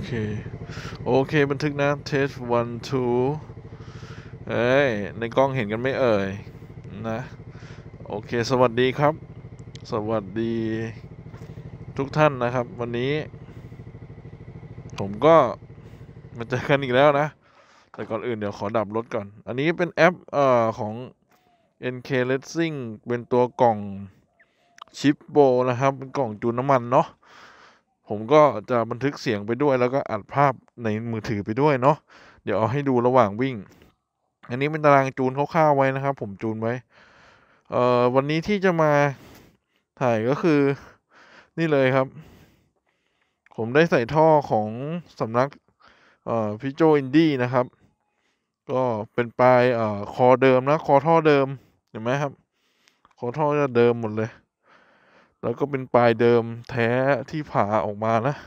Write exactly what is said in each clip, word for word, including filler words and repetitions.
เคโอเคบันทึกนะ test one two เอ้ยในกล้องเห็นกันไม่เอ่ยนะโอเคสวัสดีครับสวัสดีทุกท่านนะครับ วันนี้ผมก็มาเจอกันอีกแล้วนะแต่ก่อนอื่นเดี๋ยวขอดับรถก่อนอันนี้เป็นแอปเอ่อของ เอ็น เค Racing เป็นตัวกล่องชิปโบนะครับเป็นกล่องจูนน้ำมันเนาะผมก็จะบันทึกเสียงไปด้วยแล้วก็อัดภาพในมือถือไปด้วยเนาะเดี๋ยวเอาให้ดูระหว่างวิ่งอันนี้เป็นตารางจูนคร่าวๆไว้นะครับผมจูนไว้เอ่อวันนี้ที่จะมาถ่ายก็คือนี่เลยครับผมได้ใส่ท่อของสำนักเอ่อพี่โจอินดี้นะครับก็เป็นปลายเอ่อคอเดิมนะคอท่อเดิมเห็นไหมครับคอท่อจะเดิมหมดเลยแล้วก็เป็นปลายเดิมแท้ที่ผ่าออกมานะ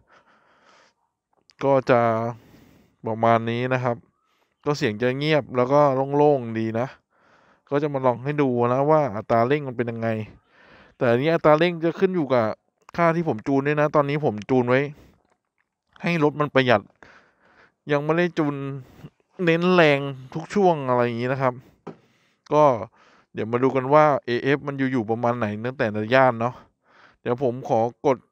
ก็จะประมาณนี้นะครับก็เสียงจะเงียบแล้วก็โล่งๆดีนะก็จะมาลองให้ดูนะว่าอัตราเร่งมันเป็นยังไงแต่อันนี้อัตราเร่งจะขึ้นอยู่กับค่าที่ผมจูนด้วยนะตอนนี้ผมจูนไว้ให้รถมันประหยัดยังไม่ได้จูนเน้นแรงทุกช่วงอะไรอย่างนี้นะครับก็เดี๋ยวมาดูกันว่า เอ เอฟ มันอยู่ๆประมาณไหนตั้งแต่ในย่านเนาะเดี๋ยวผมขอกด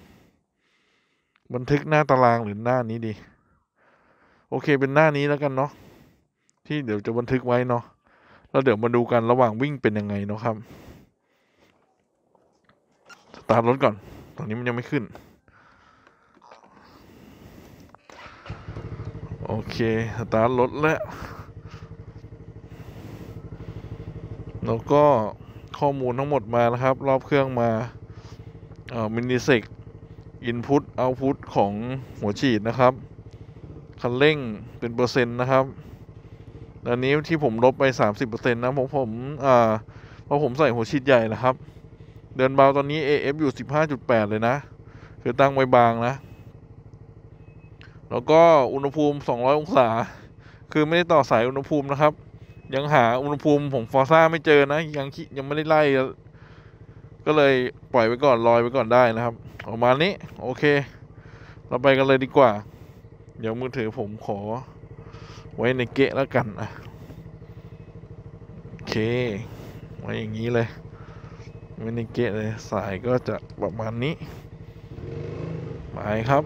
บันทึกหน้าตารางหรือหน้านี้ดีโอเคเป็นหน้านี้แล้วกันเนาะที่เดี๋ยวจะบันทึกไว้เนาะแล้วเดี๋ยวมาดูกันระหว่างวิ่งเป็นยังไงเนาะครับสตาร์ทรถก่อนตอนนี้มันยังไม่ขึ้นโอเคสตาร์ทรถแล้วแล้วก็ข้อมูลทั้งหมดมานะครับรอบเครื่องมาเอ่อมินิเซกอินพุตเอาท์พุตของหัวฉีดนะครับคันเร่งเป็นเปอร์เซ็นต์นะครับอันนี้ที่ผมลบไป สามสิบเปอร์เซ็นต์ นะผมผมอ่าเพราะผมใส่หัวฉีดใหญ่นะครับเดินเบาตอนนี้ เอ เอฟ อยู่ สิบห้าจุดแปด เลยนะคือตั้งไว้บางนะแล้วก็อุณหภูมิสองร้อยองศาคือไม่ได้ต่อสายอุณหภูมินะครับยังหาอุณหภูมิของฟอร์ซ่าไม่เจอนะยังยังไม่ได้ไล่ก็เลยปล่อยไว้ก่อนลอยไว้ก่อนได้นะครับประมาณนี้โอเคเราไปกันเลยดีกว่าเดี๋ยวมือถือผมขอไว้ในเกะแล้วกันอ่ะโอเคไว้อย่างนี้เลยไว้ในเกะเลยสายก็จะประมาณนี้ไปครับ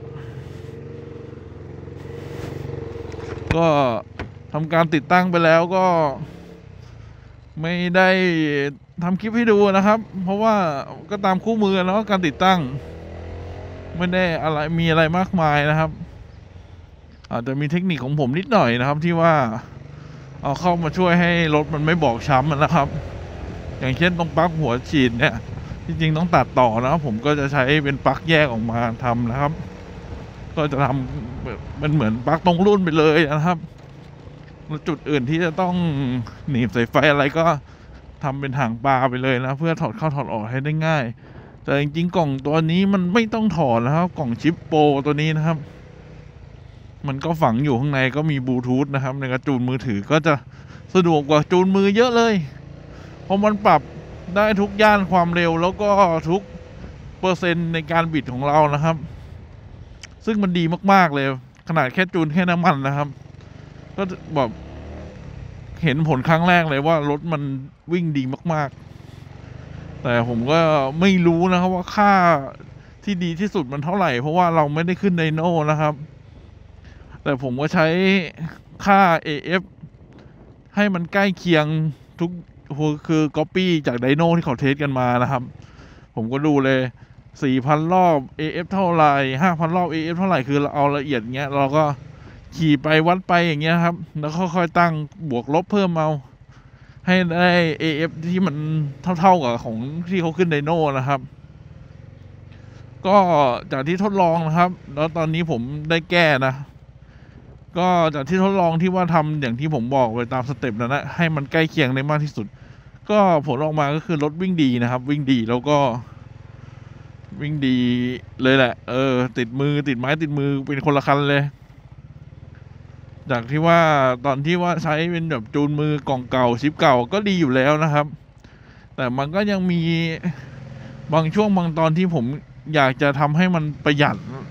ก็ทำการติดตั้งไปแล้วก็ไม่ได้ทำคลิปให้ดูนะครับเพราะว่าก็ตามคู่มือแล้วการติดตั้งไม่ได้อะไรมีอะไรมากมายนะครับอาจจะมีเทคนิคของผมนิดหน่อยนะครับที่ว่าเอาเข้ามาช่วยให้รถมันไม่บอกช้ำนะครับอย่างเช่นตรงปลั๊กหัวฉีดเนี่ยจริงๆต้องตัดต่อนะผมก็จะใช้เป็นปลั๊กแยกออกมาทำนะครับก็จะทำมันเหมือนปลั๊กตรงรุ่นไปเลยนะครับจุดอื่นที่จะต้องหนีบสายไฟอะไรก็ทำเป็นหางปลาไปเลยนะเพื่อถอดเข้าถอดออกให้ได้ง่ายแต่จริงๆกล่องตัวนี้มันไม่ต้องถอดนะครับกล่องชิปโปรตัวนี้นะครับมันก็ฝังอยู่ข้างในก็มีบลูทูธนะครับในการจูนมือถือก็จะสะดวกกว่าจูนมือเยอะเลยเพราะมันปรับได้ทุกย่านความเร็วแล้วก็ทุกเปอร์เซ็นต์ในการบิดของเรานะครับซึ่งมันดีมากๆเลยขนาดแค่จูนแค่น้ำมันนะครับก็แบบเห็นผลครั้งแรกเลยว่ารถมันวิ่งดีมากๆแต่ผมก็ไม่รู้นะครับว่าค่าที่ดีที่สุดมันเท่าไหร่เพราะว่าเราไม่ได้ขึ้นไดโน่นะครับแต่ผมก็ใช้ค่า เอ เอฟ ให้มันใกล้เคียงทุกคือ copy จากไดโน่ที่เขาเทสกันมานะครับผมก็ดูเลย สี่พัน รอบ เอ เอฟ เท่าไหร่ ห้าพัน รอบ เอ เอฟ เท่าไหร่คือเราเอาละเอียดเงี้ยเราก็ขี่ไปวัดไปอย่างเงี้ยครับแล้วค่อยๆตั้งบวกลบเพิ่มเอาให้ได้ เอ เอฟ ที่มันเท่าๆกับของที่เขาขึ้นไดโน่นะครับก็จากที่ทดลองนะครับแล้วตอนนี้ผมได้แก้นะก็จากที่ทดลองที่ว่าทำอย่างที่ผมบอกไปตามสเต็ปนั้นนะให้มันใกล้เคียงได้มากที่สุดก็ผลออกมาก็คือรถวิ่งดีนะครับวิ่งดีแล้วก็วิ่งดีเลยแหละเออติดมือติดไม้ติดมือเป็นคนละคันเลยจากที่ว่าตอนที่ว่าใช้เป็นแบบจูนมือกล่องเก่าชิปเก่าก็ดีอยู่แล้วนะครับแต่มันก็ยังมีบางช่วงบางตอนที่ผมอยากจะทำให้มันประหยัด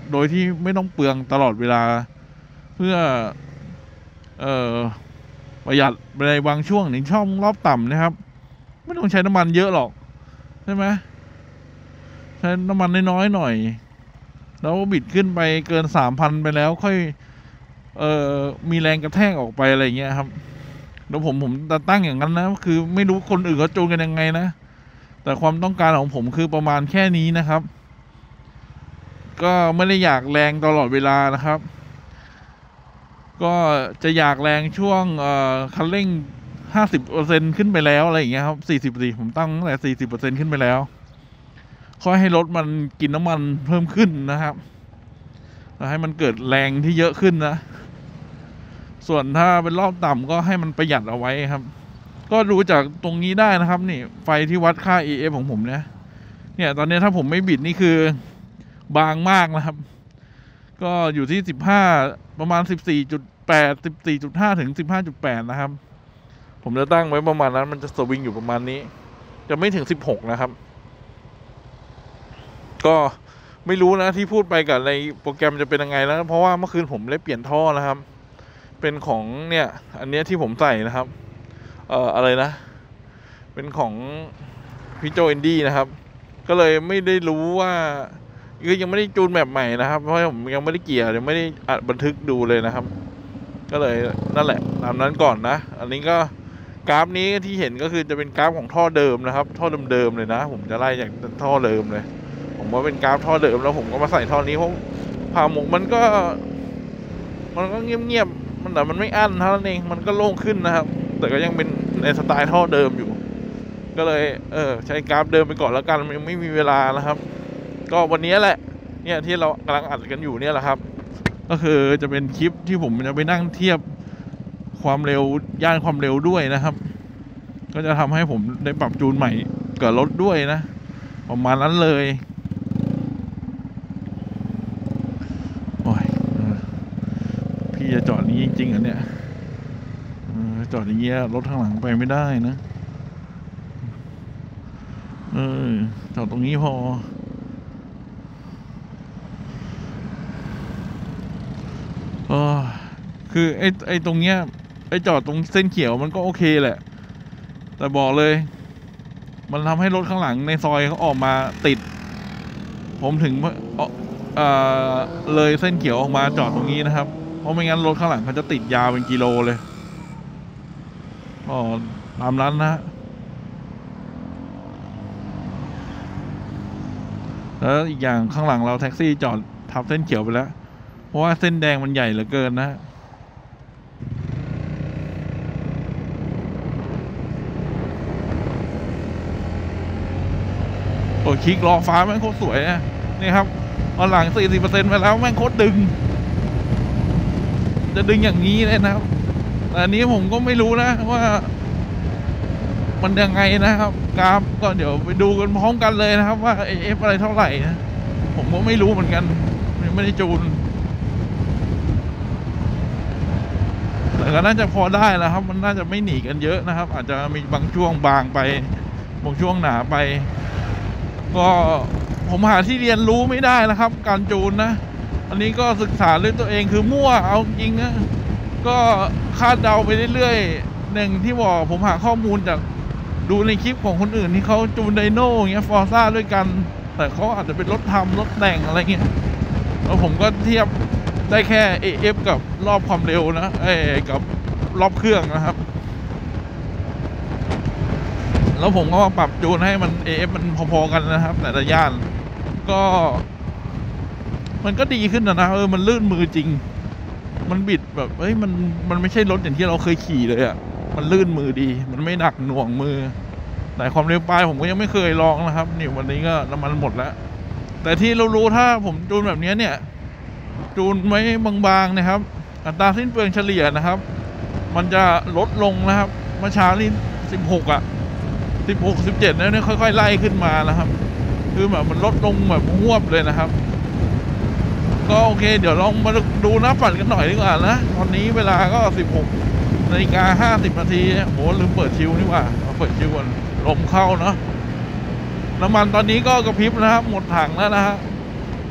โดยที่ไม่ต้องเปลืองตลอดเวลาเพื่อเอ่อประหยัดในบางช่วงในช่องรอบต่ำนะครับไม่ต้องใช้น้ำมันเยอะหรอกใช่ไหมใช้น้ำมันน้อยๆหน่อยแล้วบิดขึ้นไปเกินสามพันไปแล้วค่อยเอ่อมีแรงกระแทกออกไปอะไรเงี้ยครับแล้วผมผมตั้งอย่างนั้นนะคือไม่รู้คนอื่นเขาจูนกันยังไงนะแต่ความต้องการของผมคือประมาณแค่นี้นะครับก็ไม่ได้อยากแรงตลอดเวลานะครับก็จะอยากแรงช่วงเอ่อคันเร่งห้าสิบเปอร์เซ็นต์ขึ้นไปแล้วอะไรอย่างเงี้ยครับสี่สิบสี่ผมตั้งตั้งแต่สี่สิบเปอร์เซ็นต์ขึ้นไปแล้วค่อยให้รถมันกินน้ำมันเพิ่มขึ้นนะครับแล้วให้มันเกิดแรงที่เยอะขึ้นนะส่วนถ้าเป็นรอบต่ำก็ให้มันประหยัดเอาไว้ครับก็ดูจากตรงนี้ได้นะครับนี่ไฟที่วัดค่า เอ เอฟ ของผมเนี่ยเนี่ยตอนนี้ถ้าผมไม่บิดนี่คือบางมากนะครับก็อยู่ที่สิบห้าประมาณ สิบสี่จุดแปด สิบสี่จุดห้า ถึง สิบห้าจุดแปด นะครับผมจะตั้งไว้ประมาณนั้นมันจะสวิงอยู่ประมาณนี้จะไม่ถึงสิบหกนะครับก็ไม่รู้นะที่พูดไปกับในโปรแกรมจะเป็นยังไงแล้วเพราะว่าเมื่อคืนผมได้เปลี่ยนท่อนะครับเป็นของเนี่ยอันนี้ที่ผมใส่นะครับเอ่ออะไรนะเป็นของพี่โจอินดี้นะครับก็เลยไม่ได้รู้ว่าคือยังไม่ได้จูนแบบใหม่นะครับเพราะผมยังไม่ได้เกียร์ยังไม่ได้อัดบันทึกดูเลยนะครับก็เลยนั่นแหละตามนั้นก่อนนะอันนี้ก็กราฟนี้ที่เห็นก็คือจะเป็นกราฟของท่อเดิมนะครับท่อเดิมๆเลยนะผมจะไล่จากท่อเดิมเลยผมว่าเป็นกราฟท่อเดิมแล้วผมก็มาใส่ท่อนี้เพราะผ่าหมกมันก็มันก็เงียบๆมันแต่มันไม่อั้นเท่านั้นเองมันก็โล่งขึ้นนะครับแต่ก็ยังเป็นในสไตล์ท่อเดิมอยู่ก็เลยเออใช้กราฟเดิมไปก่อนแล้วกันยังไม่มีเวลานะครับก็วันนี้แหละเนี่ยที่เรากำลังอัดกันอยู่เนี่ยแหละครับก็คือจะเป็นคลิปที่ผมจะไปนั่งเทียบความเร็วย่านความเร็วด้วยนะครับก็จะทำให้ผมได้ปรับจูนใหม่กับรถด้วยนะประมาณนั้นเลยโอ้ยพี่จะจอดนี้จริงๆเหรอเนี่ยจอดอย่างเงี้ยรถข้างหลังไปไม่ได้นะเออจอดตรงนี้พอเออคือไอ้ไอ้ตรงเนี้ยไอ้จอดตรงเส้นเขียวมันก็โอเคแหละแต่บอกเลยมันทำให้รถข้างหลังในซอยเขาออกมาติดผมถึงเอ่อเลยเส้นเขียวออกมาจอดตรงนี้นะครับเพราะไม่งั้นรถข้างหลังเขาจะติดยาวเป็นกิโลเลยอ๋อตามนั้นนะแล้วอีกอย่างข้างหลังเราแท็กซี่จอดทับเส้นเขียวไปแล้วเพราะว่าเส้นแดงมันใหญ่เหลือเกินนะโอ้คลิกล้อฟ้าแม่งโคตรสวยนะนี่ครับตอนหลัง สี่สิบเปอร์เซ็นต์ ไปแล้วแม่งโคตรดึงจะดึงอย่างนี้เลยนะครับแต่อันนี้ผมก็ไม่รู้นะว่ามันยังไงนะครับกราฟก็เดี๋ยวไปดูกันพร้อมกันเลยนะครับว่า เอ เอฟ อะไรเท่าไหร่นะผมก็ไม่รู้เหมือนกันยังไม่ได้จูนแต่ก็น่าจะพอได้แล้วครับมันน่าจะไม่หนีกันเยอะนะครับอาจจะมีบางช่วงบางไปบางช่วงหนาไปก็ผมหาที่เรียนรู้ไม่ได้นะครับการจูนนะอันนี้ก็ศึกษาด้วยตัวเองคือมั่วเอาจริงนะก็คาดเดาไปเรื่อยๆหนึ่งที่บอกผมหาข้อมูลจากดูในคลิปของคนอื่นที่เขาจูนไดโน่เงี้ยฟอร์ซ่าด้วยกันแต่เขาอาจจะเป็นรถทำรถแต่งอะไรเงี้ยแล้วผมก็เทียบได้แค่ เอ เอฟ กับรอบความเร็วนะเอ้กับรอบเครื่องนะครับแล้วผมก็ปรับจูนให้มัน เอ เอฟ มันพอๆกันนะครับแต่ละย่านก็มันก็ดีขึ้นนะเออมันลื่นมือจริงมันบิดแบบเฮ้ยมันมันไม่ใช่รถอย่างที่เราเคยขี่เลยอ่ะมันลื่นมือดีมันไม่หนักหน่วงมือแต่ความเร็วปลายผมก็ยังไม่เคยลองนะครับนี่วันนี้ก็น้ำมันหมดแล้วแต่ที่เรารู้ถ้าผมจูนแบบนี้เนี่ยจูนไว้บางๆนะครับอัตราสิ้นเปลืองเฉลี่ยนะครับมันจะลดลงนะครับเมื่อเช้านี่สิบหกอ่ะสิบหก สิบเจ็ดแล้วเนี่ยค่อยๆไล่ขึ้นมานะครับคือแบบมันลดลงแบบหวบเลยนะครับก็โอเคเดี๋ยวลองมาดูน้ำปั่นกันหน่อยดีกว่านะตอนนี้เวลาก็สิบหกนาฬิกาห้าสิบนาทีโหลืมเปิดชิวนี่ว่าเปิดชิวก่อนลมเข้าเนาะน้ำมันตอนนี้ก็กระพริบนะครับหมดถังแล้วนะฮะ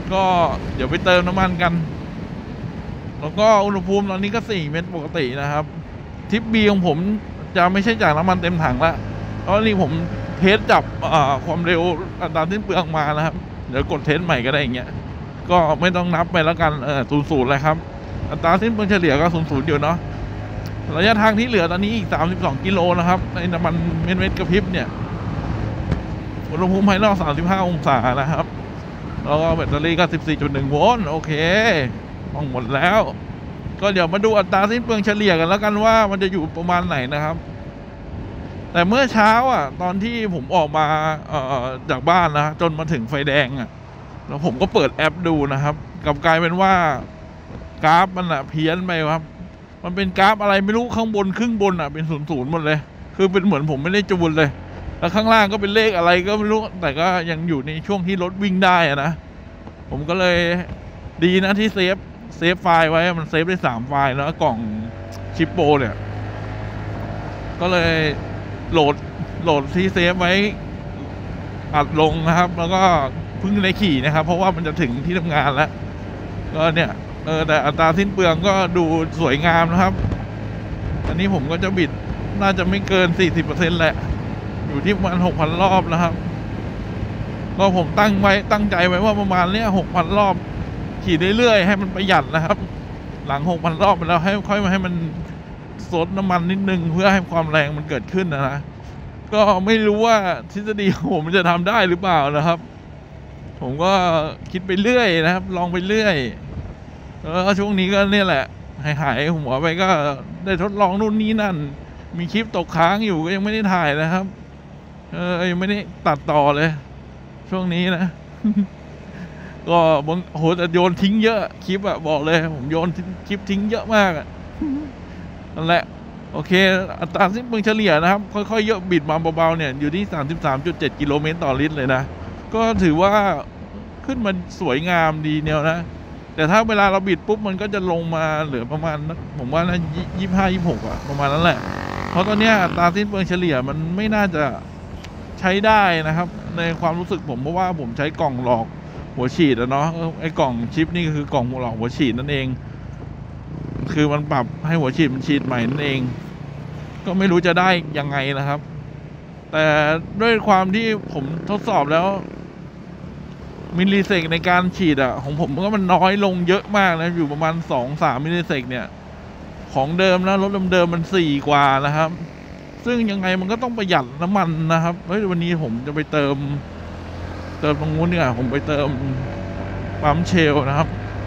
ก็เดี๋ยวไปเติมน้ำมันกันแล้วก็อุณหภูมิตอนนี้ก็สี่เมตรปกตินะครับทริป B ของผมจะไม่ใช่จากน้ำมันเต็มถังละเพราะนี่ผมเทสจับความเร็วอัตราสิ้นเปลืองมานะครับเดี๋ยวกดเทสใหม่ก็ได้อย่างเงี้ยก็ไม่ต้องนับไปแล้วกันเออศูนย์ศูนย์เลยครับอัตราสิ้นเปลืองเฉลี่ยก็ศูนย์ศูนย์อยู่เนาะระยะทางที่เหลือตอนนี้อีกสามสิบสองกิโลนะครับในน้ำมันเม็ดเม็ดกระพริบเนี่ยอุณหภูมิภายนอกสามสิบห้าองศานะครับแล้วก็แบตเตอรี่ก็ สิบสี่จุดหนึ่ง โวลต์โอเคมองหมดแล้วก็เดี๋ยวมาดูอัตราสิ้นเปลืองเฉลี่ยกันแล้วกันว่ามันจะอยู่ประมาณไหนนะครับแต่เมื่อเช้าอ่ะตอนที่ผมออกมาเอ่อจากบ้านนะจนมาถึงไฟแดงอ่ะแล้วผมก็เปิดแอปดูนะครับกลับกลายเป็นว่ากราฟมันอ่ะเพี้ยนไปครับมันเป็นกราฟอะไรไม่รู้ข้างบนครึ่งบนอ่ะเป็นศูนย์ศูนย์หมดเลยคือเป็นเหมือนผมไม่ได้จูนเลยแล้วข้างล่างก็เป็นเลขอะไรก็ไม่รู้แต่ก็ยังอยู่ในช่วงที่รถวิ่งได้อ่ะนะผมก็เลยดีนะที่เซฟเซฟไฟล์ไว้มันเซฟได้สามไฟล์แล้วกล่องชิปโปเนี่ยก็เลยโหลดโหลดที่เซฟไว้อัดลงนะครับแล้วก็เพิ่งได้ขี่นะครับเพราะว่ามันจะถึงที่ทำงานแล้วก็เนี่ยเออแต่อัตราสิ้นเปลืองก็ดูสวยงามนะครับอันนี้ผมก็จะบิดน่าจะไม่เกิน สี่สิบเปอร์เซ็นต์ แหละอยู่ที่ประมาณ หกพัน รอบนะครับก็ผมตั้งไว้ตั้งใจไว้ว่าประมาณเนี้ย หกพัน รอบขี่เรื่อยๆให้มันประหยัดนะครับหลัง หกพัน รอบไปแล้วให้ค่อยมาให้มันซดน้ำมันนิดนึงเพื่อให้ความแรงมันเกิดขึ้นนะนะก็ไม่รู้ว่าทฤษฎีของผมจะทำได้หรือเปล่านะครับผมก็คิดไปเรื่อยนะครับลองไปเรื่อยแล้วช่วงนี้ก็เนี่ยแหละหายหายหัวไปก็ได้ทดลองนู่นนี่นั่นมีคลิปตกค้างอยู่ก็ยังไม่ได้ถ่ายนะครับเออยังไม่ได้ตัดต่อเลยช่วงนี้นะ ก็บางโหแต่โยนทิ้งเยอะคลิปอะบอกเลยผมโยนคลิปทิ้งเยอะมากอะนั่นแหละโอเคอัตราสิ้นเปลืองเฉลี่ยนะครับค่อยๆเยอะบิดมาเบาๆเนี่ยอยู่ที่ สามสิบสามจุดเจ็ด กิโลเมตรต่อลิตรเลยนะก็ถือว่าขึ้นมาสวยงามดีแนวนะแต่ถ้าเวลาเราบิดปุ๊บมันก็จะลงมาเหลือประมาณผมว่านะยี่สิบห้า ยี่สิบหกอะประมาณนั้นแหละเพราะตอนนี้อัตราสิ้นเปลืองเฉลี่ยมันไม่น่าจะใช้ได้นะครับในความรู้สึกผมเพราะว่าผมใช้กล่องหลอกหัวฉีดอะเนาะไอ้กล่องชิปนี่ก็คือกล่องหลอกหัวฉีดนั่นเองคือมันปรับให้หัวฉีดมันฉีดใหม่นั่นเองก็ไม่รู้จะได้ยังไงนะครับแต่ด้วยความที่ผมทดสอบแล้วมิลลิเซกในการฉีดอะของผมก็มันน้อยลงเยอะมากนะอยู่ประมาณ สองถึงสาม มิลลิเซกเนี่ยของเดิมนะรถเดิมๆมันสี่กว่านะครับซึ่งยังไงมันก็ต้องประหยัดน้ำมันนะครับเฮ้ยวันนี้ผมจะไปเติมเติมตรงนู้นเนี่ยผมไปเติมปั๊มเชลนะครับ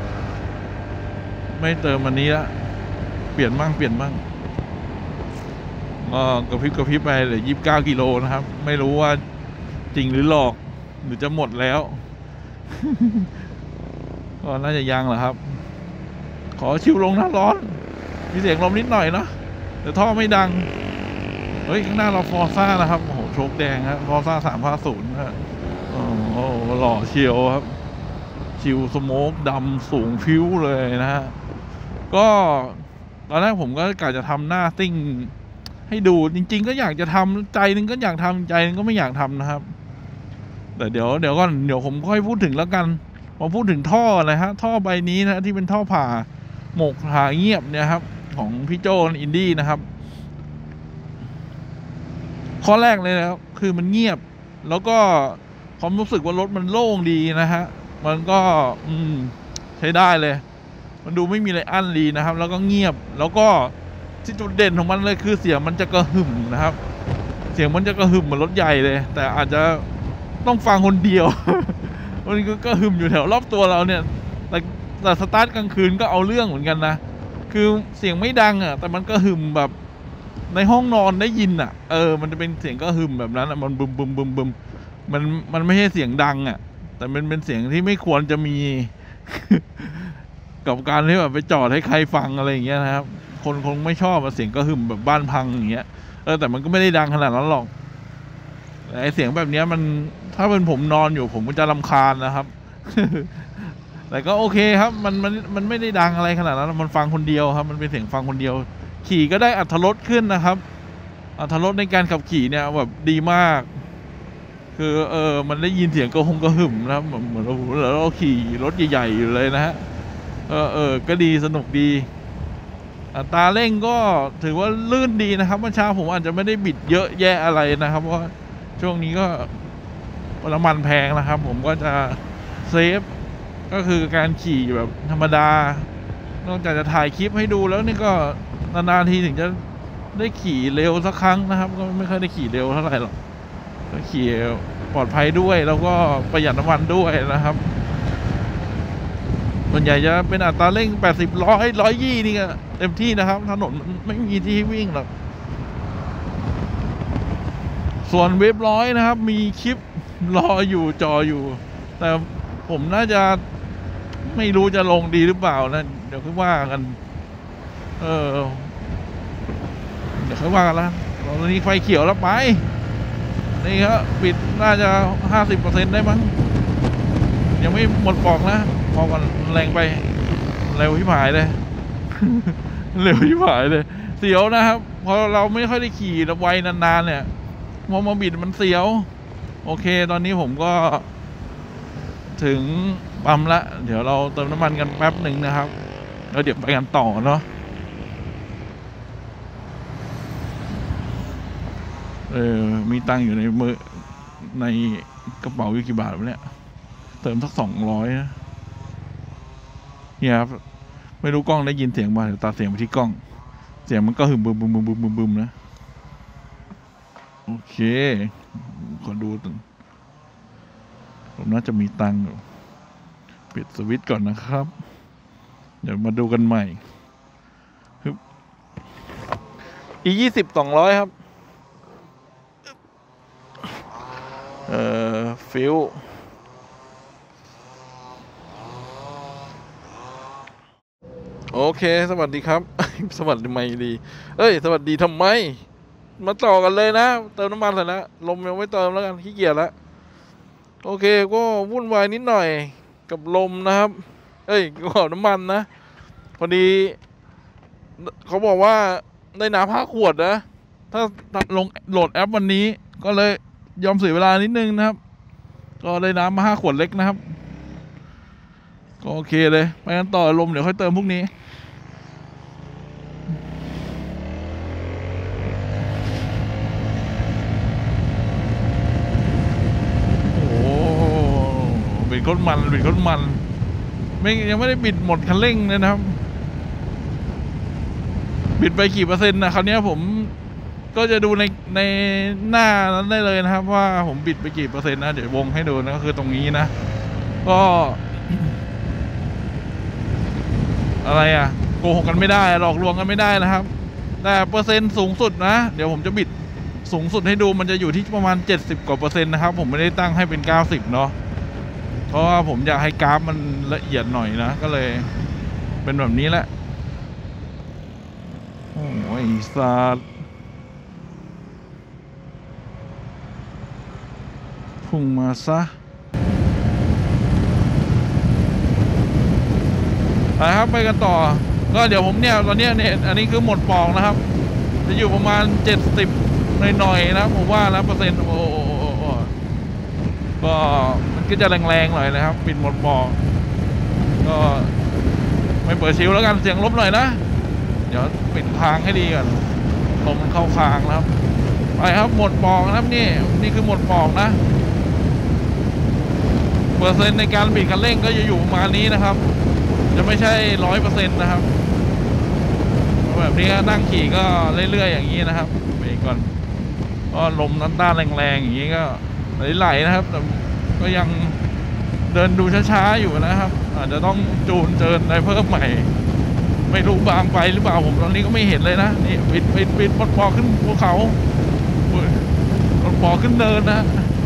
ไม่เติมวันนี้ละเปลี่ยนมั่งเปลี่ยนมั่งก็กระพริบกระพริบไปเหลือยี่สิบเก้ากิโลนะครับไม่รู้ว่าจริงหรือหลอกหรือจะหมดแล้ว ก็น่าจะยังแหละครับขอชิวลงนะร้อนมีเสียงลมนิดหน่อยเนาะแต่ท่อไม่ดังเฮ้ยข้างหน้าเราฟอร์ซ่านะครับโอ้โหโชคแดงครับฟอร์ซ่าสามห้าศูนย์ครับโอ้โหหล่อเชียวครับชิวสโมกดำสูงพิ้วเลยนะฮะก็ตอนแรกผมก็กะจะทำหน้าซิ่งให้ดูจริงๆก็อยากจะทำใจนึงก็อยากทำใจนึงก็ไม่อยากทำนะครับแต่เดี๋ยวเดี๋ยวก่อนเดี๋ยวผมค่อยพูดถึงแล้วกันมาพูดถึงท่อเลยฮะท่อใบนี้นะที่เป็นท่อผ่าหมกผ่าเงียบเนี่ยครับของพี่โจอินดี้นะครับข้อแรกเลยนะครับคือมันเงียบแล้วก็ความรู้สึกว่ารถมันโล่งดีนะฮะมันก็อืมใช้ได้เลยมันดูไม่มีอะไรอั้นดีนะครับแล้วก็เงียบแล้วก็ที่จุดเด่นของมันเลยคือเสียงมันจะกระหึ่มนะครับเสียงมันจะกระหึ่มเหมือนรถใหญ่เลยแต่อาจจะต้องฟังคนเดียว มันก็กระหึ่มอยู่แถวรอบตัวเราเนี่ยแต่แต่สตาร์ทกลางคืนก็เอาเรื่องเหมือนกันนะคือเสียงไม่ดังอ่ะแต่มันกระหึ่มแบบในห้องนอนได้ยินอ่ะเออมันจะเป็นเสียงกระหึ่มแบบนั้นอ่ะมันบึมบึมบึมบึมมันมันไม่ใช่เสียงดังอ่ะแต่มันเป็นเสียงที่ไม่ควรจะมี กับการที่แบบไปจอดให้ใครฟังอะไรอย่างเงี้ยนะครับคนคงไม่ชอบเสียงกระหึ่มแบบบ้านพังอย่างเงี้ยเออแต่มันก็ไม่ได้ดังขนาดนั้นหรอกไอเสียงแบบนี้มันถ้าเป็นผมนอนอยู่ผมก็จะรำคาญนะครับ แต่ก็โอเคครับมันมันมันไม่ได้ดังอะไรขนาดนั้นมันฟังคนเดียวครับมันเป็นเสียงฟังคนเดียวขี่ก็ได้อรรถรสขึ้นนะครับอรรถรสในการขับขี่เนี่ยแบบดีมากคือเออมันได้ยินเสียงกระหงกระหึ่มนะครับเหมือนเหมือนเราเราขี่รถใหญ่ๆอยู่เลยนะฮะเออเออก็ดีสนุกดีอัตราเร่งก็ถือว่าลื่นดีนะครับเมื่อเช้าผมอาจจะไม่ได้บิดเยอะแยะอะไรนะครับเพราะช่วงนี้ก็น้ำมันแพงนะครับผมก็จะเซฟก็คือการขี่แบบธรรมดานอกจากจะถ่ายคลิปให้ดูแล้วนี่ก็นานๆทีถึงจะได้ขี่เร็วสักครั้งนะครับก็ไม่ค่อยได้ขี่เร็วเท่าไหร่หรอกก็ขี่ปลอดภัยด้วยแล้วก็ประหยัดน้ำมันด้วยนะครับส่วนใหญ่จะเป็นอัตราเร่งแปดสิบ ร้อย หนึ่งร้อยยี่สิบนี่ก็เต็มที่นะครับถนนมันไม่มีที่วิ่งหรอกส่วนเว็บร้อยนะครับมีคลิปรออยู่จออยู่แต่ผมน่าจะไม่รู้จะลงดีหรือเปล่านะเดี๋ยวค่อยว่ากันเออเดี๋ยวค่อยว่ากันละตอนนี้ไฟเขียวแล้วไปนี่ครับปิดน่าจะ ห้าสิบเปอร์เซ็นต์ ได้มั้งยังไม่หมดปอกนะพอก่อนแรงไปเร็วที่ผายเลย เร็วที่ผายเลยเสียวนะครับพอเราไม่ค่อยได้ขี่ไว นานๆเนี่ยพอมาบิดมันเสียวโอเคตอนนี้ผมก็ถึงปั๊มละเดี๋ยวเราเติมน้ำมันกันแป๊บหนึ่งนะครับแล้วเดี๋ยวไปกันต่อเนาะเออมีตังค์อยู่ในมือในกระเป๋าอยู่กี่บาทวะเนี่ยเติมสักสองร้อยนะเนี่ยครับไม่รู้กล้องได้ยินเสียงบ้างเดี๋ยวตัดเสียงไปที่กล้องเสียงมันก็หึมบึมบึมบึมบึมบึมบึมนะโอเคขอดูผมน่าจะมีตังค์ปิดสวิตช์ก่อนนะครับเดี๋ยวมาดูกันใหม่อียี่สิบสองร้อยครับเอ่อฟิลโอเคสวัสดีครับ สวัสดีไม่ดีเอ้ยสวัสดีทำไมมาต่อกันเลยนะเติมน้ำมันเสร็จแล้วลมยังไม่เติมแล้วกันขี้เกียจแล้วโอเคก็วุ่นวายนิดหน่อยกับลมนะครับเอ้ยก็น้ำมันนะพอดีเขาบอกว่าได้น้ำห้าขวดนะถ้าลงโหลดแอปวันนี้ก็เลยยอมเสียเวลานิดนึงนะครับก็ได้น้ำมาห้าขวดเล็กนะครับก็โอเคเลยไปกันต่อลมเดี๋ยวค่อยเติมพวกนี้บิดก้นมันบิดก้นมันไม่ยังไม่ได้บิดหมดคันเร่งเลยนะครับบิดไปกี่เปอร์เซ็นต์นะคราวนี้ผมก็จะดูในในหน้านั้นได้เลยนะครับว่าผมบิดไปกี่เปอร์เซ็นต์นะเดี๋ยววงให้ดูนะก็คือตรงนี้นะก็อะไรอ่ะโกหกกันไม่ได้หลอกลวงกันไม่ได้นะครับแต่เปอร์เซ็นต์สูงสุดนะเดี๋ยวผมจะบิดสูงสุดให้ดูมันจะอยู่ที่ประมาณเจ็ดสิบกว่าเปอร์เซ็นต์นะครับผมไม่ได้ตั้งให้เป็นเก้าสิบเนาะเพราะว่าผมอยากให้กราฟมันละเอียดหน่อยนะก็เลยเป็นแบบนี้แหละโอ้ยสัตว์พุ่งมาซะไปครับไปกันต่อก็เดี๋ยวผมเนี่ยตอนนี้เนี่ยอันนี้คือหมดปอกนะครับจะอยู่ประมาณเจ็ดสิบหน่อยๆนะผมว่านะเปอร์เซ็นต์โอ้ก็มันก็จะแรงๆหน่อยนะครับปิดหมดปอกก็ไม่เปิดชิวแล้วกันเสียงลบหน่อยนะเดี๋ยวปิดทางให้ดีก่อนลมมันเข้าคางนะครับไปครับหมดปอกนะครับนี่นี่คือหมดปอกนะเปอร์เซ็นต์ในการบิดคันเร่งก็จะอยู่ประมาณนี้นะครับจะไม่ใช่ร้อยเปอร์เซ็นต์นะครับแบบนี้นั่งขี่ก็เรื่อยๆอย่างนี้นะครับไปก่อนก็ลมน้ำต้านแรงๆอย่างนี้ก็ไหลๆนะครับแต่ก็ยังเดินดูช้าๆอยู่นะครับอาจจะต้องจูนเจินอะไรเพิ่มใหม่ไม่รู้บางไปหรือเปล่าผมตอนนี้ก็ไม่เห็นเลยนะนี่ปิดปิดปิดปอดปอขึ้นภูเขาปอดปอขึ้นเนินนะ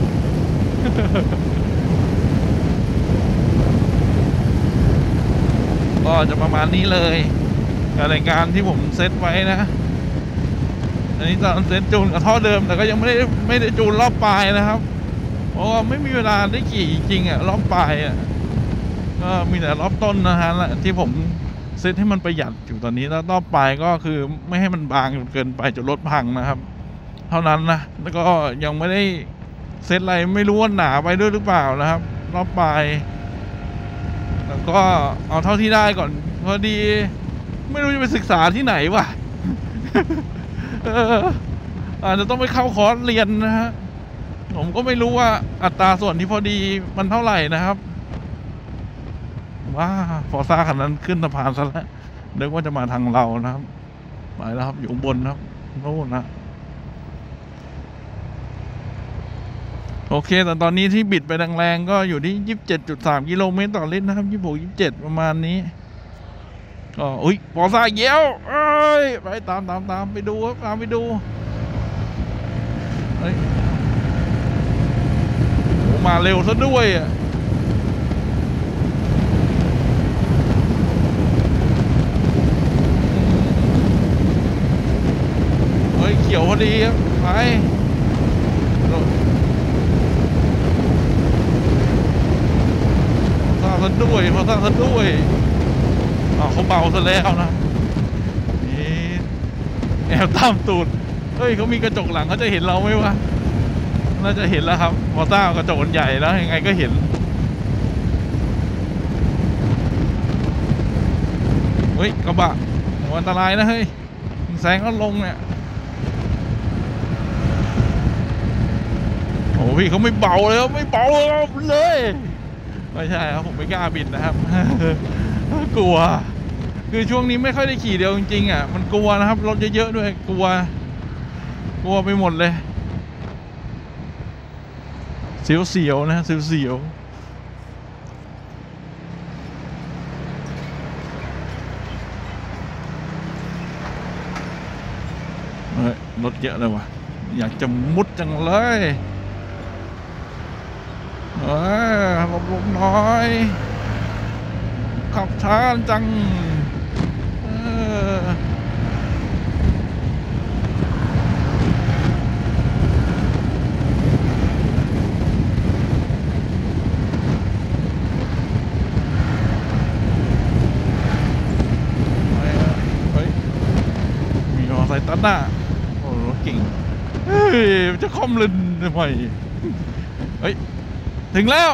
ก็จะประมาณนี้เลยกับรายการที่ผมเซตไว้นะอันนี้ตอนเซตจูนกับท่อเดิมแต่ก็ยังไม่ได้ไม่ได้จูนรอบปลายนะครับเพราะว่าไม่มีเวลาได้ขี่จริงๆอ่ะรอบปลายอ่ะก็มีแต่รอบต้นนะฮะที่ผมเซตให้มันประหยัดอยู่ตอนนี้แล้วรอบปลายก็คือไม่ให้มันบางจนเกินไปจนรถพังนะครับเท่านั้นนะแล้วก็ยังไม่ได้เซตอะไรไม่รู้ว่าหนาไปด้วยหรือเปล่านะครับรอบปลายแล้วก็เอาเท่าที่ได้ก่อนพอดีไม่รู้จะไปศึกษาที่ไหนวะ อาจจะต้องไปเข้าคอร์สเรียนนะฮะผมก็ไม่รู้ว่าอัตราส่วนที่พอดีมันเท่าไหร่นะครับว้าฟอร์ซ่าคันนั้นขึ้นสะพานซะแล้วนึกว่าจะมาทางเรานะครับไปแล้วครับอยู่บนครับโน่นนะโอเคแต่ตอนนี้ที่บิดไปแรงๆก็อยู่ที่ ยี่สิบเจ็ดจุดสาม กิโลเมตรต่อลิตรนะครับยี่สิบหก ยี่สิบเจ็ดประมาณนี้ก็อุ้ยฟอร์ซ่าเยี่ยวเอ้ยไปตามตามตามไปดูครับตามไปดูเฮ้ยโอ้มาเร็วซะด้วยอ่ะเฮ้ยเขียวพอดีครับไปพอซ่าซะด้วยพอซ่าซะด้วยอ๋อเขาเบาซะแล้วนะนี่แอบตามตูดเฮ้ยเขามีกระจกหลังเขาจะเห็นเราไหมวะน่าจะเห็นแล้วครับมอเตอร์กระจกใหญ่แล้วยังไงก็เห็นเฮ้ยกระบะอันตรายนะเฮ้ยแซงก็ลงเนี่ยโอ้พี่เขาไม่เบาเลยไม่เบาเลยไม่ใช่ครับผมไม่กล้าบินนะครับ กลัวคือช่วงนี้ไม่ค่อยได้ขี่เดียวจริงๆอ่ะมันกลัวนะครับรถเยอะๆด้วยกลัวกลัวไปหมดเลยเสียวๆนะเสียวๆเฮ้ยรถเยอะเลยว่ะอยากจะมุดจังเลยเฮ้ยหลบๆหน่อยขับช้าจังเออใส่ตัดหน้าโอ้รถเก่งเฮ้ยจะคอมเลนทำไมเฮ้ยถึงแล้ว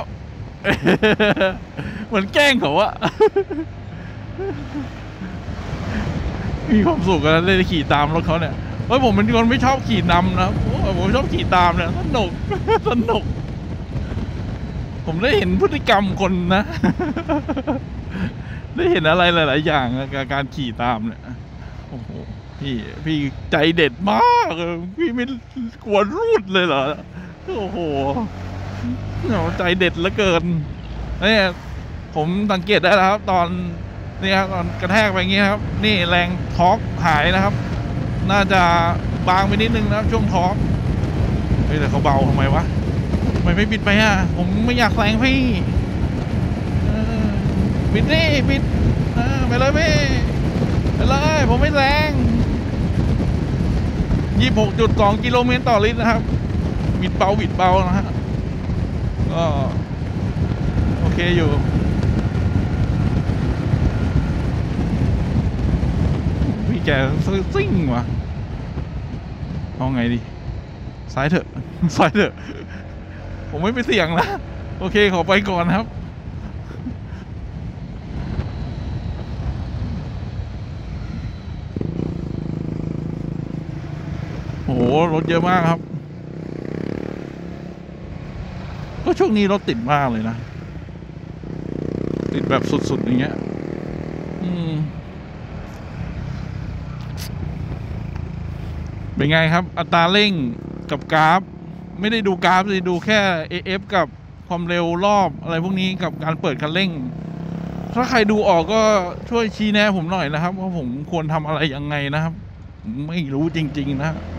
เหมือนแกล้งเขาอะมีความสุขกันเลยขี่ตามรถเขาเนี่ยเฮ้ยผมเป็นคนไม่ชอบขี่นำนะผมชอบขี่ตามเนี่ยสนุกสนุกผมได้เห็นพฤติกรรมคนนะได้เห็นอะไรหลายๆอย่างกับการขี่ตามเนี่ยโอ้โหพี่พี่ใจเด็ดมากพี่ไม่กลัวรูดเลยเหรอโอ้โหใจเด็ดเหลือเกินนี่ผมสังเกตได้แล้วครับตอนนี่ครับตอนกระแทกไปอย่างงี้ครับนี่แรงทอร์กหายนะครับน่าจะบางไปนิดนึงนะช่วงทอร์กเฮ้ยแต่เขาเบาทำไมวะทำไมไม่บิดไปอ่ะผมไม่อยากแซงพี่บิดนี่บิดไปเลยพี่ไปเลยผมไม่แซงยี่สิบหกจุดสอง กิโลเมตรต่อลิตรนะครับบิดเบาบิดเบานะฮะก็โอเคอยู่พี่แกซิ่งว่ะเอาไงดีซ้ายเถอะซ้ายเถอะผมไม่ไปเสี่ยงนะโอเคขอไปก่อนครับโอ้โหรถเยอะมากครับก็ช่วงนี้รถติดมากเลยนะติดแบบสุดๆอย่างเงี้ยอืมเป็นไงครับอัตราเร่งกับกราฟไม่ได้ดูกราฟเลยดูแค่ เอ เอฟ กับความเร็วรอบอะไรพวกนี้กับการเปิดคันเร่งถ้าใครดูออกก็ช่วยชี้แนะผมหน่อยนะครับว่าผมควรทำอะไรยังไงนะครับไม่รู้จริงๆนะ